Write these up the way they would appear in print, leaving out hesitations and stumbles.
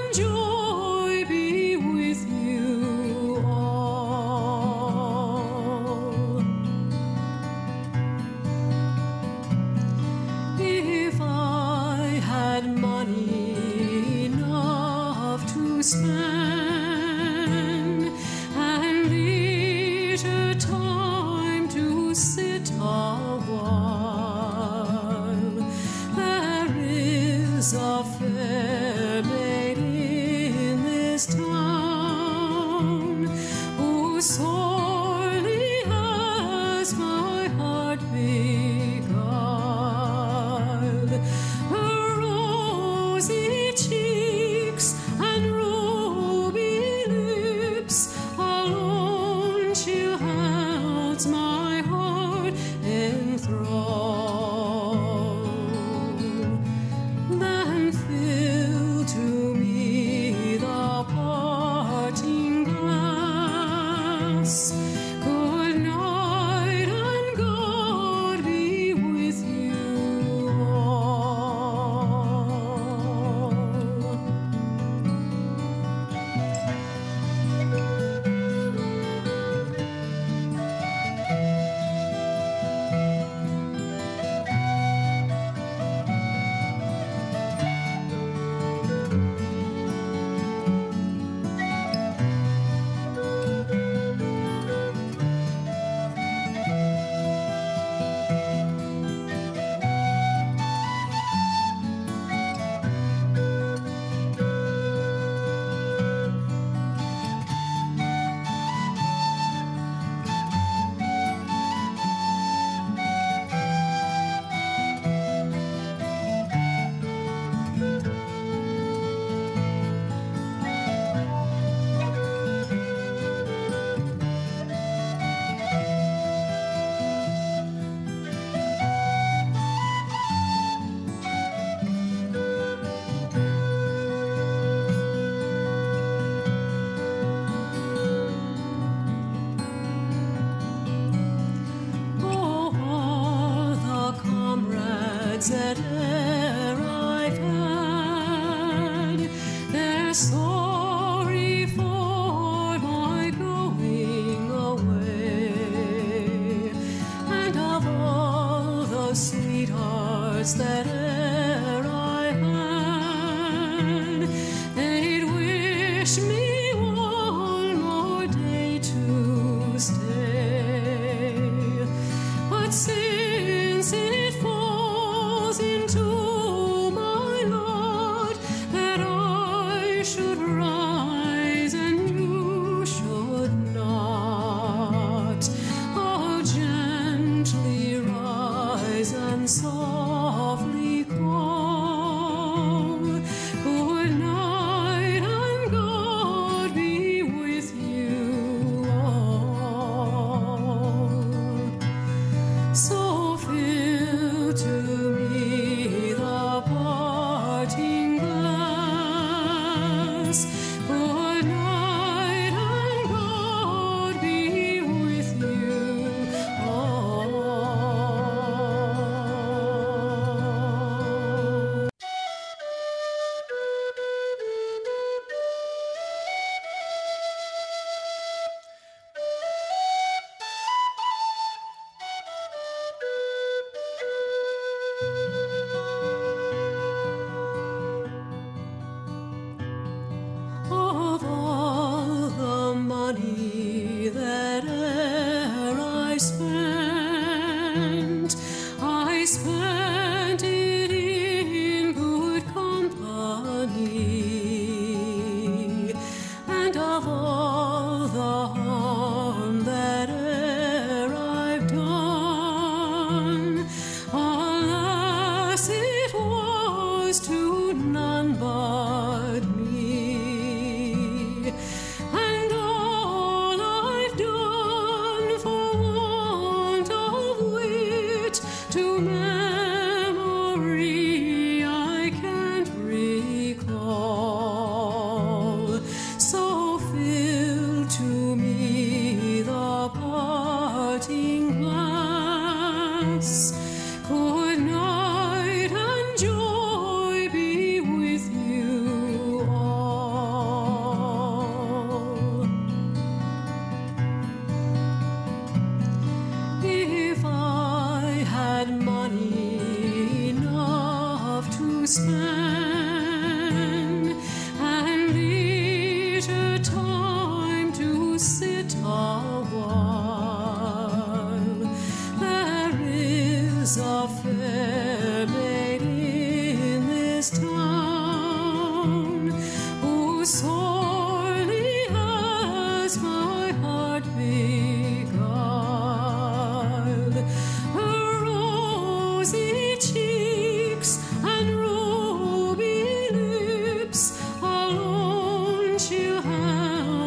and joy be with you all. If I had money enough to spend and leisure time to sit a while, there is a fair lady in this town who sorely has my heart beguiled. Her rosy cheeks and ruby lips alone she holds my heart enthralled. Then fill to me the parting glass. Good night and God be with you all. That e'er I've had, they're sorry for my going away, and of all the sweethearts that e'er I had, they'd wish me one more day to stay. But since it falls into my lot that I should rise and you should not, I'll gently rise and softly call. Good night and God be with you all. So fill to me the parting glass.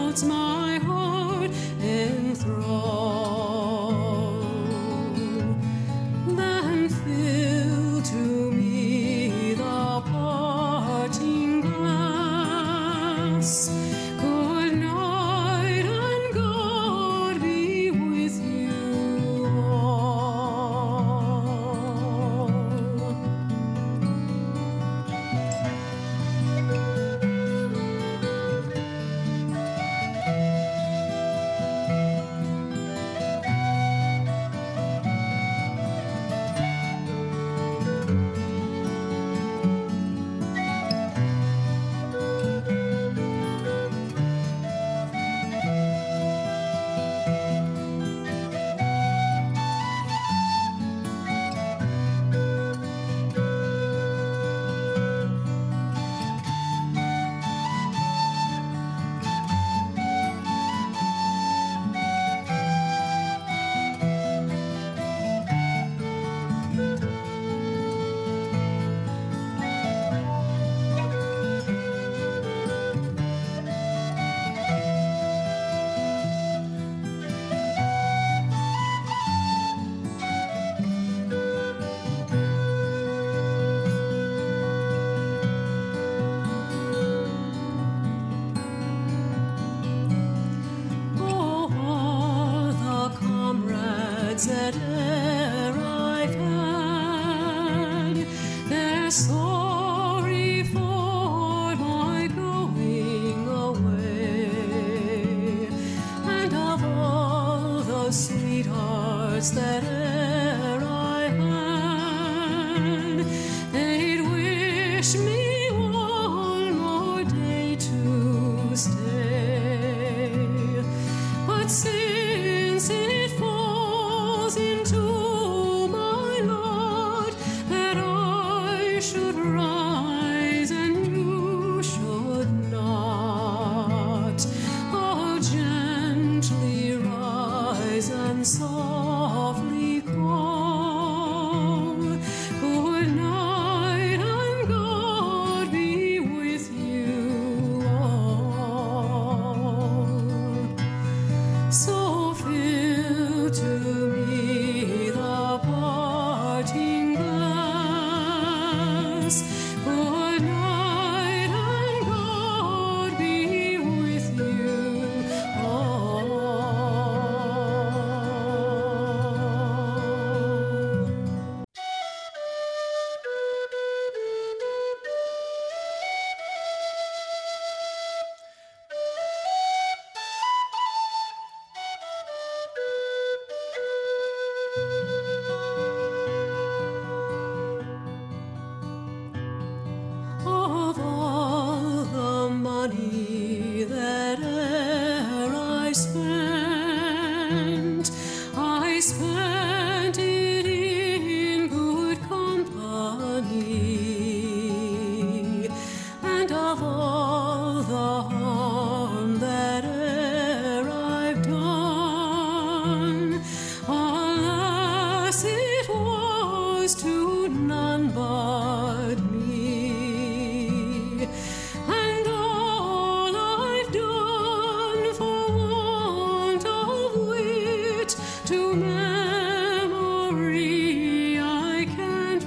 holds my heart enthralled. Then fill to me the parting glass. Good night, and God be with you all. That e'er I've had, they're sorry for my going away, and of all those sweethearts that e'er I had, they'd wish me one more day to stay. But since it falls into my lot that I should rise and you should not, oh, gently rise and softly call. Good night, and God be with you all. So fill to me the parting glass. Good night, and God be with you all. Of all the money that e'er I spent it in good company, and of all the harm that e'er I've done, alas, it was to none but me. And all I've done for want of wit to memory I can't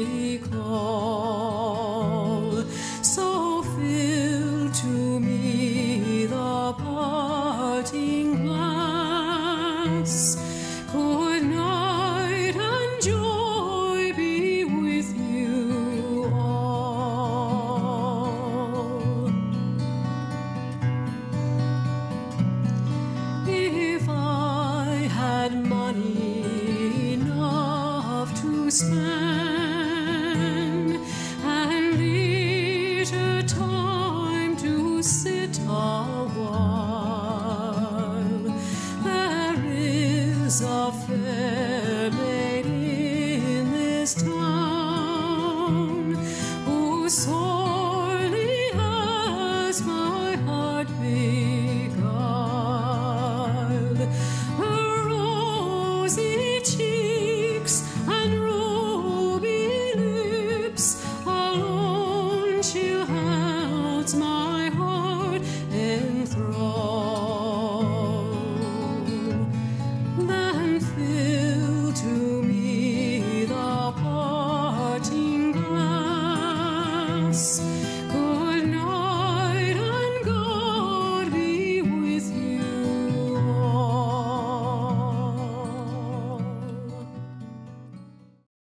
recall. So fill to me the parting glass. Good night, and joy be with you all. If I had money enough to spend, and leisure time to sit a while, there is a fair maid in this town who sorely has my heart beguiled. Her rosy cheeks and ruby lips alone she holds my heart enthralled. face